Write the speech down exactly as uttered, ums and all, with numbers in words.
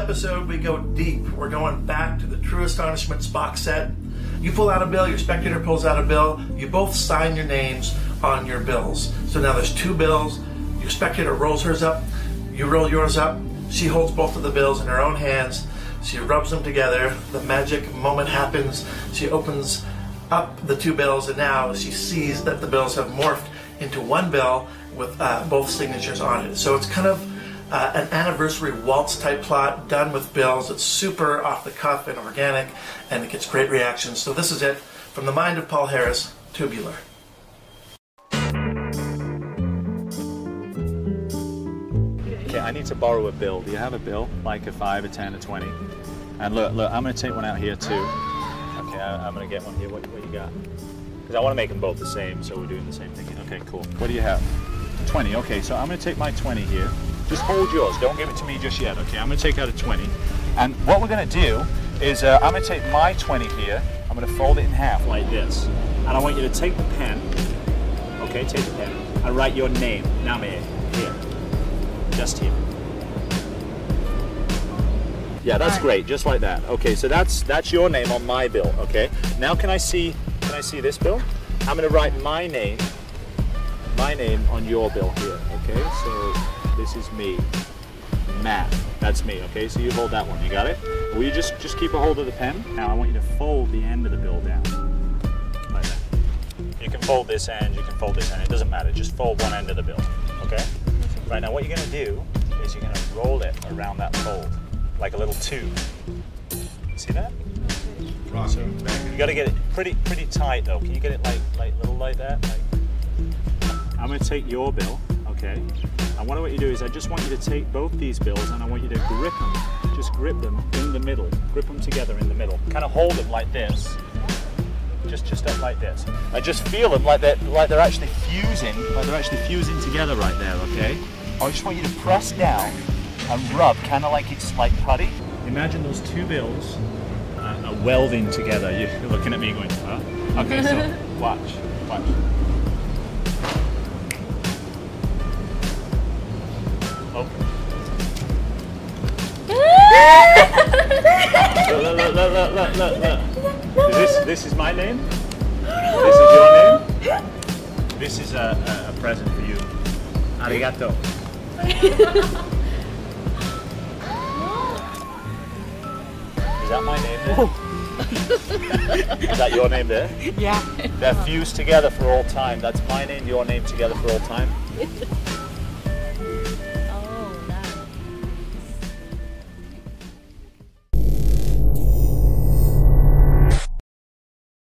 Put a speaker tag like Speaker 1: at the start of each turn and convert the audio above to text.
Speaker 1: episode, we go deep. We're going back to the True Astonishments box set. You pull out a bill, your spectator pulls out a bill, you both sign your names on your bills. So now there's two bills, your spectator rolls hers up, you roll yours up, she holds both of the bills in her own hands, she rubs them together, the magic moment happens, she opens up the two bills, and now she sees that the bills have morphed into one bill with uh, both signatures on it. So it's kind of uh, an anniversary waltz type plot done with bills. It's super off the cuff and organic, and it gets great reactions. So this is it from the mind of Paul Harris, Tubular.
Speaker 2: Okay, I need to borrow a bill. Do you have a bill? Like a five, a ten, a twenty? And look, look, I'm going to take one out here too. Okay, I, I'm going to get one here. What, what you got? Because I want to make them both the same, so we're doing the same thing. Okay, cool. What do you have? twenty. Okay, so I'm going to take my twenty here. Just hold yours. Don't give it to me just yet. Okay, I'm going to take out a twenty. And what we're going to do is uh, I'm going to take my twenty here. I'm going to fold it in half like this. And I want you to take the pen. Okay, take the pen. And write your name. Now, here. Here. Just here. Yeah, that's great. Just like that. Okay, so that's that's your name on my bill. Okay. Now, can I see? Can I see this bill? I'm going to write my name, my name on your bill here, okay? So this is me, Matt, that's me, okay? So you hold that one, you got it? Will you just, just keep a hold of the pen? Now I want you to fold the end of the bill down, like that. You can fold this end, you can fold this end, it doesn't matter, just fold one end of the bill, okay? Right, now what you're going to do is you're going to roll it around that fold, like a little tube. See that? So you got to get it pretty pretty tight though. Can you get it like like little like that? Like, I'm going to take your bill, okay? And what I want you to do is I just want you to take both these bills and I want you to grip them. Just grip them in the middle. Grip them together in the middle. Kind of hold them like this. Just just up like this. I just feel them like they're like they're actually fusing, like they're actually fusing together right there, okay? I just want you to press down and rub, kind of like it's like putty. Imagine those two bills are welding together. You're looking at me going, huh? Okay, so watch, watch. Oh. look, look, look, look, look, look, look. Is this, this is my name? This is your name? This is a, a, a present for you. Arigato. Is that my name there? Oh. Is that your name there?
Speaker 3: Yeah.
Speaker 2: They're fused together for all time. That's my name, your name together for all time.